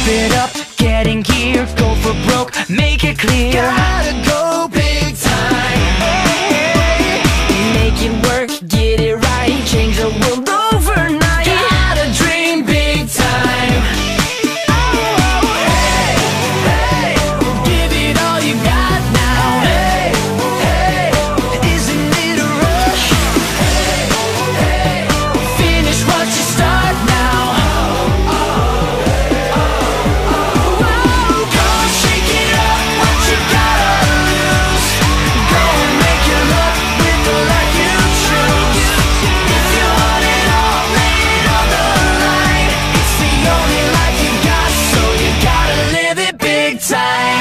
it up, get in gear, go for broke, make it clear. Gotta go big time. Make it work, get it right, change the world overnight. Gotta dream big time. Hey, hey, give it all you got now. Hey, hey, isn't it a rush? Hey, hey, finish what you start now. Come shake it up, what you gotta lose. Go and make your luck with the luck you choose. If you want it all, lay it on the line. It's the only life you got, so you gotta live it big time.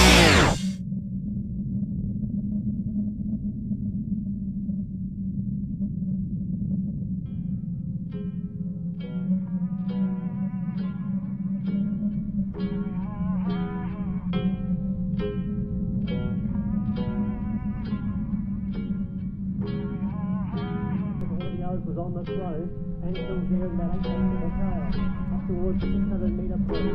Was on this road and it was there in about 8 minutes of a car. Up towards the 600 metre point.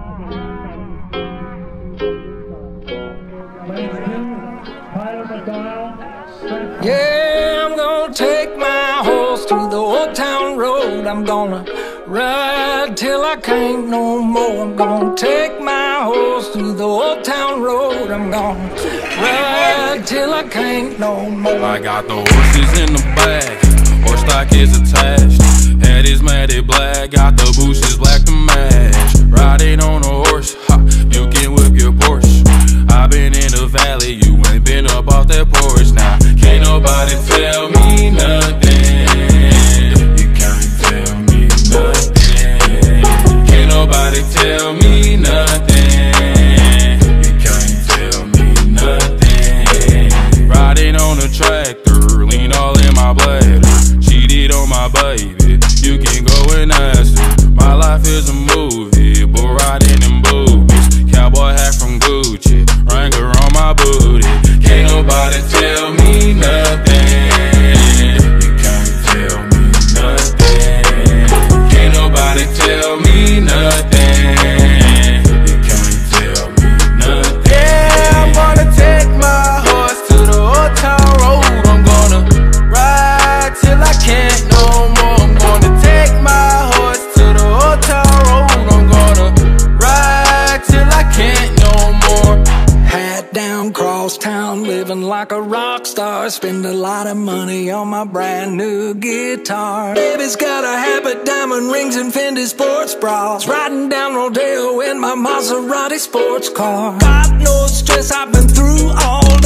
Yeah, I'm gonna take my horse through the old town road. I'm gonna ride till I can't no more. I'm gonna take my horse through the old town road. I'm gonna ride till I can't no more. I got the horses in the bag, horse stock is attached. Head is matted black, got the bushes black to match. Riding on a horse, ha, you can whip your Porsche. I been in the valley, you ain't been up off that porch. Now, can't nobody tell me nothing. You can't tell me nothing. Can't nobody tell me nothing. You can't tell me nothing. Riding on a tractor, lean all in my bladder. Cheated on my baby, you can go and ask her. My life is a movie, but riding in boobies. Cowboy hat from Gucci, Wrangler on my booty. Can't nobody tell me nothing. You can't tell me nothing. Can't nobody tell me nothing. You can't tell me nothing. Yeah, I'm gonna take my horse to the old town road. I'm gonna ride till I can't no more. I'm gonna take my horse to the old town road. I'm gonna ride till I can't no more. Hat down, cross town, living like a rock star. Spend a lot of money on my brand new guitar. Baby's got a habit, diamond rings and Fendi sports bras. Riding down Rodeo in my Maserati sports car. Got no stress, I've been through all